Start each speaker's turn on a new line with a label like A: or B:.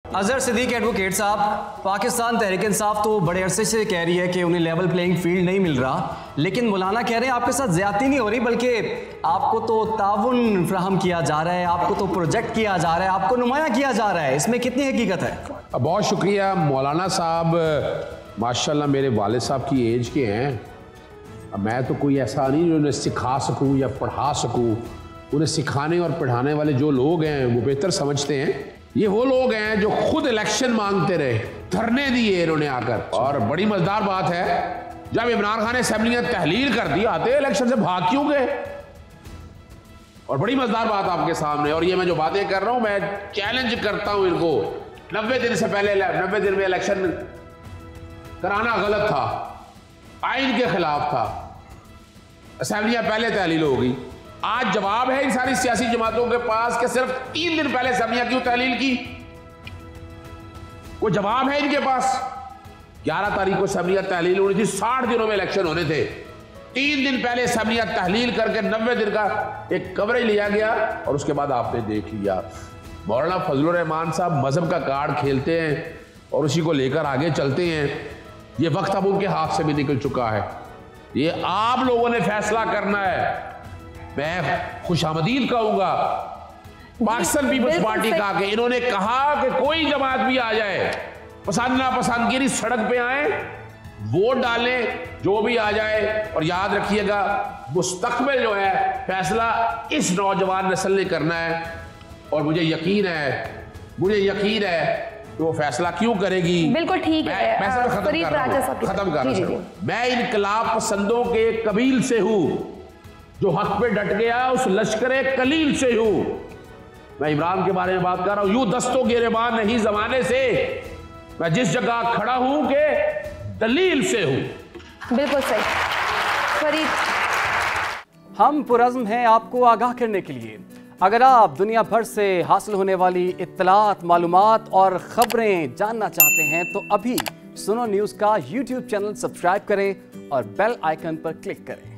A: Azhar Siddique advocate साहब, पाकिस्तान तहरीक इंसाफ तो बड़े अरसे से कह रही है कि उन्हें लेवल प्लेइंग फील्ड नहीं मिल रहा, लेकिन मौलाना कह रहे हैं आपके साथ ज्यादती नहीं हो रही, बल्कि आपको तो ताउन फ्राहम किया जा रहा है, आपको तो प्रोजेक्ट किया जा रहा है, आपको नुमाया किया जा रहा है। इसमें कितनी हकीकत है?
B: बहुत शुक्रिया मौलाना साहब, माशाल्लाह मेरे वालिद साहब की एज के हैं। मैं तो कोई ऐसा नहीं जो उन्हें सिखा सकूं या पढ़ा सकूं। उन्हें सिखाने और पढ़ाने वाले जो लोग हैं वो बेहतर समझते हैं। ये वो लोग हैं जो खुद इलेक्शन मांगते रहे, धरने दिए इन्होंने आकर। और बड़ी मजेदार बात है, जब इमरान खान ने असेंबली में तहलील कर दी, आते इलेक्शन से भाग क्यों गए? और बड़ी मजेदार बात आपके सामने, और ये मैं जो बातें कर रहा हूं, मैं चैलेंज करता हूं इनको। 90 दिन से पहले 90 दिन में इलेक्शन कराना गलत था, आइन के खिलाफ था, असेंबलियां पहले तहलील हो गई। आज जवाब है इन सारी सियासी जमातों के पास कि सिर्फ 3 दिन पहले असेंबलियां क्यों तहलील की? कोई जवाब है इनके पास? 11 तारीख को असेंबलियां तहलील होनी थी, 60 दिनों में इलेक्शन होने थे। 3 दिन पहले असेंबलियां तहलील करके 90 दिन का एक कवरेज लिया गया, और उसके बाद आपने देख लिया। मौलाना फजलुर रहमान साहब मजहब का कार्ड खेलते हैं और उसी को लेकर आगे चलते हैं। ये वक्त अब उनके हाथ से भी निकल चुका है। ये आप लोगों ने फैसला करना है। मैं खुशामदीद कहूंगा पाकिस्तान पीपल्स पार्टी का कि इन्होंने कहा कि कोई जमात भी आ जाए, पसंद ना पसंद की सड़क पे आए, वोट डालें, जो भी आ जाए। और याद रखिएगा, मुस्तकबिल जो है फैसला इस नौजवान नस्ल ने करना है। और मुझे यकीन है कि वो फैसला क्यों करेगी।
C: बिल्कुल ठीक है।
B: खत्म कर रहा हूं। मैं इनकलाब पसंदों के कबील से हूं, जो हक पे डट गया उस लश्करे कलील से हूं। मैं इमरान के बारे में बात कर रहा हूं। यूं दस्तों गिरेबान नहीं जमाने से, मैं जिस जगह खड़ा हूं के दलील से हूं।
C: बिल्कुल सही फरीद।
A: हम पुरज़्म हैं आपको आगाह करने के लिए। अगर आप दुनिया भर से हासिल होने वाली इत्तलात, मालूमात और खबरें जानना चाहते हैं तो अभी सुनो न्यूज़ का YouTube चैनल सब्सक्राइब करें और बेल आइकन पर क्लिक करें।